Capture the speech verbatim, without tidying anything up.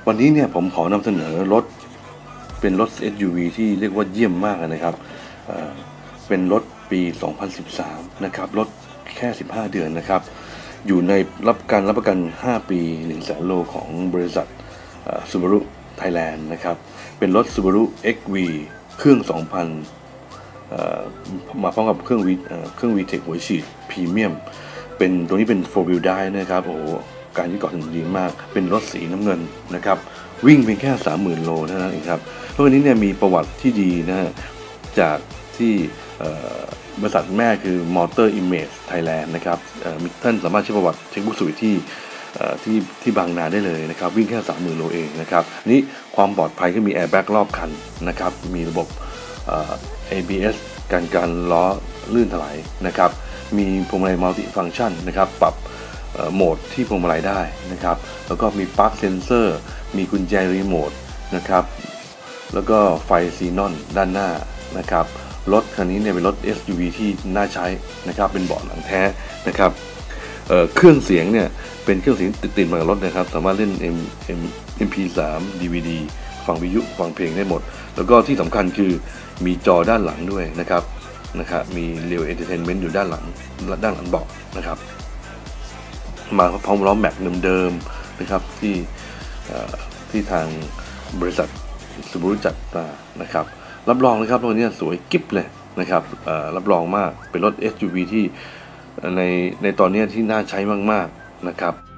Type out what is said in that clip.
วันนี้เนี่ยผมขอนำเสนอรถเป็นรถ เอส ยู วี ที่เรียกว่าเยี่ยมมากนะครับเอ่อเป็นรถปี สองพันสิบสาม นะครับรถแค่ สิบห้า เดือนนะครับอยู่ในรับการรับประกัน ห้า ปี หนึ่งแสน โลของบริษัท Subaru Thailand นะครับเป็นรถ Subaru เอ็กซ์ วี เครื่อง สองพัน มาพร้อมกับเครื่อง V เครื่อง วี ที อี ซี หัวฉีดพรีเมียมเป็นตัวนี้เป็น โฟร์ วีล Drive นะครับโอ้การยึดเกาะถนนดีมากเป็นรถสีน้ำเงินนะครับวิ่งเพียงแค่ สามหมื่น โลเท่านั้นเองครับรถคันนี้เนี่ยมีประวัติที่ดีนะฮะจากที่บริษัทแม่คือ Motor Image Thailand นะครับมีท่านสามารถเช็คประวัติเช็คบุ๊กสวิตที่ที่ที่บางนาได้เลยนะครับวิ่งแค่ สามหมื่น โลเองนะครับนี้ความปลอดภัยก็มีแอร์แบ็กรอบคันนะครับมีระบบ เอ บี เอส การการล้อลื่นถลายนะครับมีพวงมาลัยมัลติฟังก์ชันนะครับปรับโหมดที่พวงมาลัยได้นะครับแล้วก็มีปลั๊กเซนเซอร์มีกุญแจรีโมทนะครับแล้วก็ไฟซีนอนด้านหน้านะครับรถคันนี้เนี่ยเป็นรถ เอส ยู วี ที่น่าใช้นะครับเป็นเบาะหนังแท้นะครับ เอ่อเครื่องเสียงเนี่ยเป็นเครื่องเสียงติดๆมากับรถนะครับสามารถเล่น M M เอ็ม พี สาม ดี วี ดี ฟังวิทยุฟังเพลงได้หมดแล้วก็ที่สำคัญคือมีจอด้านหลังด้วยนะครับนะครับมีเรียวเอนเตอร์เทนเมนต์อยู่ด้านหลังด้านหลังเบาะนะครับมาพร้อมล้อแม็กเดิมๆนะครับที่ที่ทางบริษัท Subaru จัดมานะครับรับรองนะครับรถนี้สวยกิ๊บเลยนะครับรับรองมากเป็นรถ เอส ยู วี ที่ในในตอนนี้ที่น่าใช้มากๆนะครับ